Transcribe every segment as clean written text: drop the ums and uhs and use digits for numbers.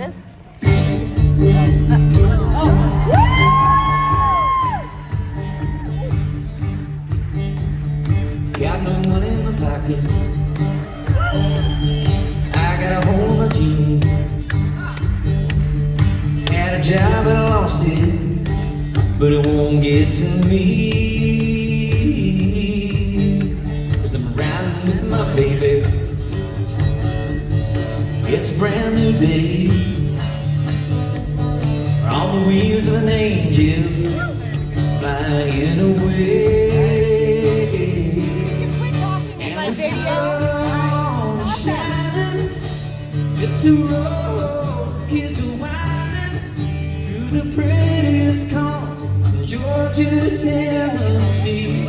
this? Got no money in my pockets. I got a hole in my jeans. Had a job and I lost it, but it won't get to me. 'Cause I'm riding with my baby. It's a brand new day. On the wings of an angel, flying away. It's a road, kids are winding through the prettiest corners from Georgia to Tennessee.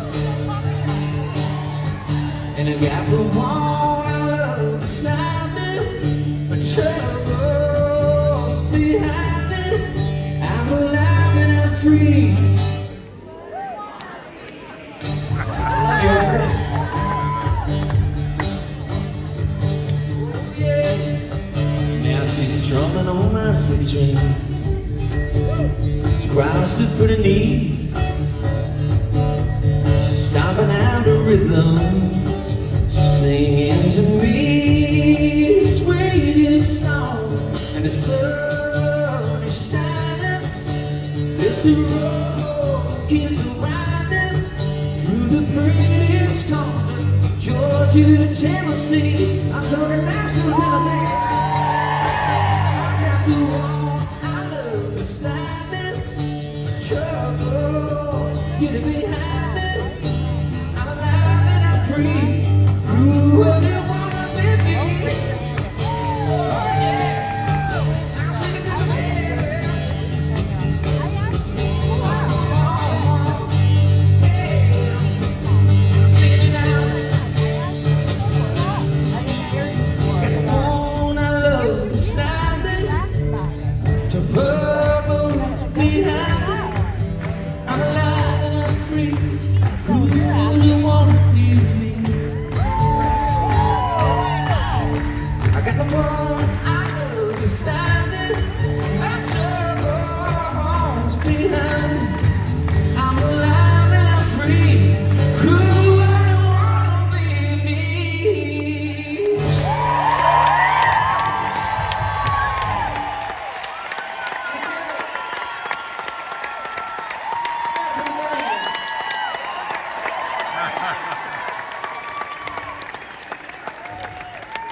And I got the one I love beside me, but troubles behind me. I'm alive and I'm free. I love you. She's strumming on my six string. She cries to pretty knees. She's stomping out the rhythm, singing to me the sweetest song. And the sun is shining. This road keeps winding through the prettiest corner, Georgia to Tennessee. I'm talking Nashville, Tennessee. The one I love beside me, troubles getting behind me. I'm alive and I'm free. Whoever you wanna be me. Oh yeah, I'm singing to the baby. Sing it out. Got the one I love beside me. To purples behind, I'm alive and I'm free. Who you wanna be me? I got the one.